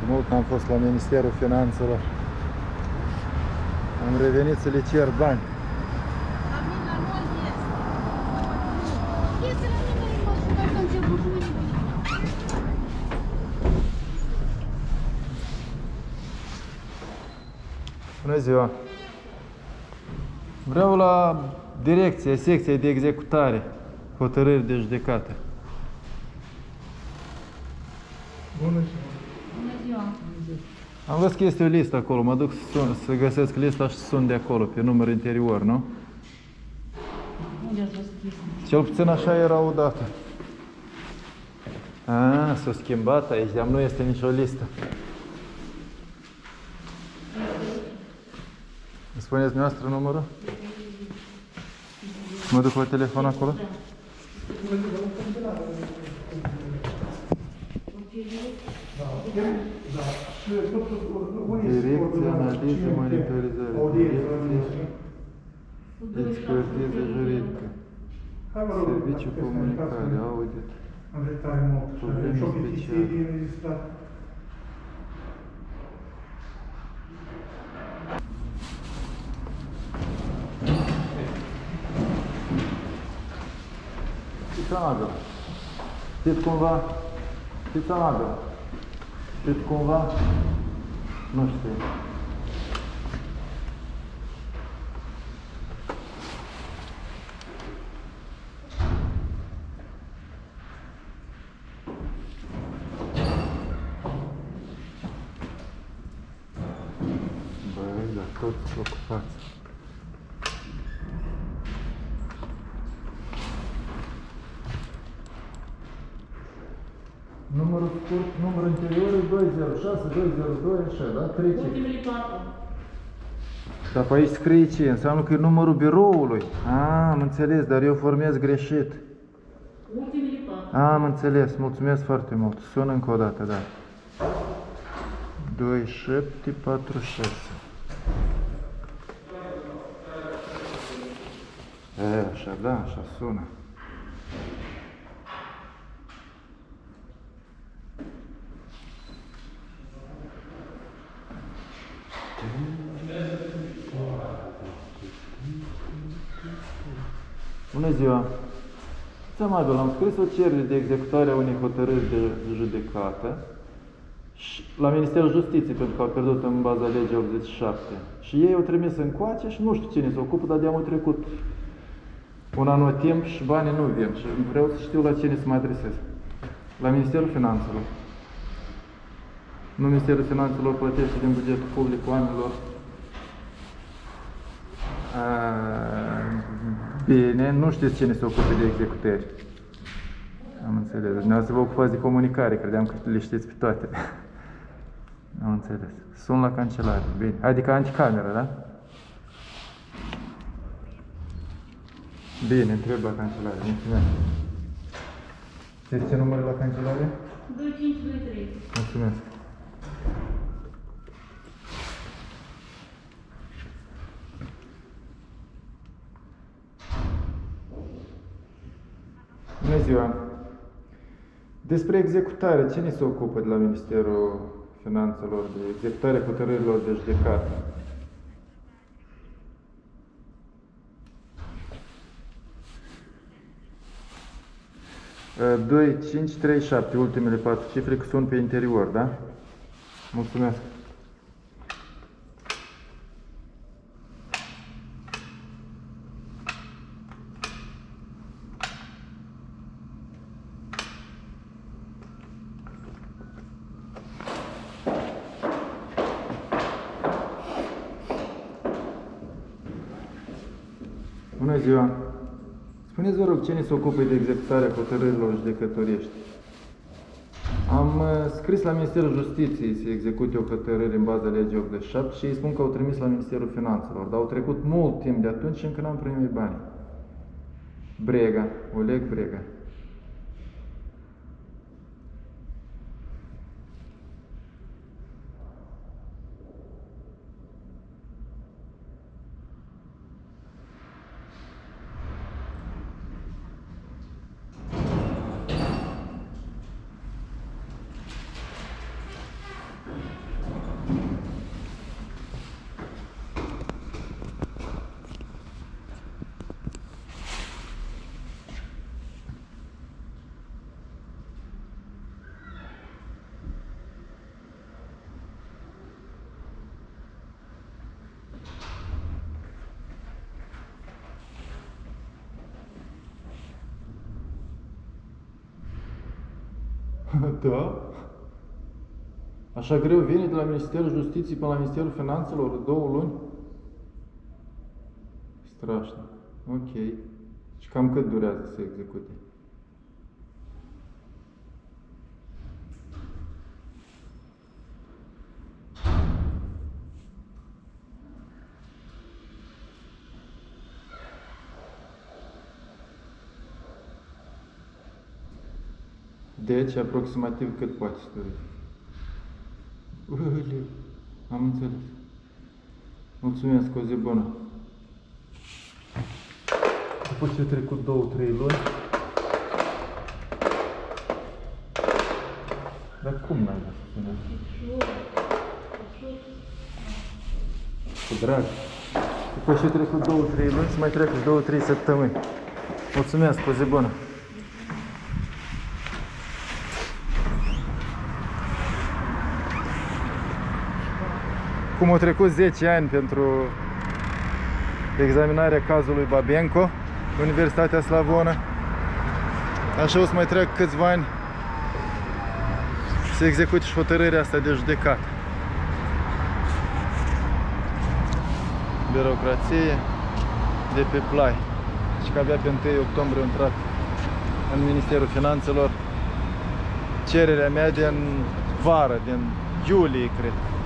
mult am fost la Ministerul Finanțelor. Am revenit să le cer bani. La mine la noi este. Este la mine în mașină, că început cu mine. Bună ziua! Vreau la direcție, secție de executare, hotărâri de judecată. Bună ziua! Am văzut că este o listă acolo, mă duc să găsesc lista și sun de acolo, pe număr interior, nu? Unde ați văzut lista? Cel puțin așa era odată. S-a schimbat aici, dar nu este nicio listă. Îmi spuneți dumneavoastră numărul? Mă duc la telefon acolo? Direcția, analiză, monitorizare, direcție, expertiză juridică, serviciu comunicare, audit, probleme speciale. Știți amabil? Știți cumva? Știți amabil? Știți cumva? Nu știu. Băi, dar toți ocupați. Numărul scurt, numărul interior e 206, 202, așa, da? 3 cifre. Ultimele 4. Dar pe aici scrie ce? Înseamnă că e numărul biroului. Am înțeles, dar eu formez greșit. Ultimele 4. Am înțeles, mulțumesc foarte mult. Sună încă o dată, da. 2746. Așa, da, așa sună. Bună ziua! Amabil, am scris o cerere de executare a unei hotărâri de judecată la Ministerul Justiției, pentru că au pierdut în baza legii 87. Și ei au trimis încoace și nu știu cine se ocupă, dar de-am trecut un anul timp și banii nu vin. Și vreau să știu la cine să mă adresez. La Ministerul Finanțelor. Nu Ministerul Finanțelor plătește din bugetul public oamenilor. Bine, nu știți cine se ocupe de executări. Am înțeles. Dumneavoastră vă ocupați de comunicare, credeam că le știți pe toate. Am înțeles. Sun la cancelară. Bine. Adică anticameră, da? Bine, întreb la cancelară. Mulțumesc. Știți ce număr e la cancelară? 2523. Mulțumesc. Bună ziua! Despre executare, cine se ocupă de la Ministerul Finanțelor de executare hotărârilor de judecată? Uh, 2537, ultimele 4 cifre, că sunt pe interior, da? Mulțumesc! Bună ziua! Spuneți, vă rog, cine se ocupă de executarea hotărârilor judecătorești? Am scris la Ministerul Justiției să execute o hotărâre în baza legii 87 și ei spun că au trimis la Ministerul Finanțelor, dar au trecut mult timp de atunci și încă n-am primit bani. Brega, Oleg Brega. Da? Așa greu vine de la Ministerul Justiției până la Ministerul Finanțelor 2 luni? Strașnic. Ok. Și cam cât durează să execute? Deci, aproximativ cât poate să dureze? Ule, am înțeles. Mulțumesc, o zi bună. După ce a trecut 2-3 luni. Dar cum n-ai dat să spunea? Cu drag. După ce a trecut 2-3 luni, să mai treacă 2-3 săptămâni. Mulțumesc, o zi bună. Cum au trecut 10 ani pentru examinarea cazului Babenco, Universitatea Slavonă, așa o să mai treacă câțiva ani să execute și hotărârea asta de judecată. Birocrație de pe plai. Și că abia pe 1 octombrie a intrat în Ministerul Finanțelor cererea mea din vară, din iulie, cred.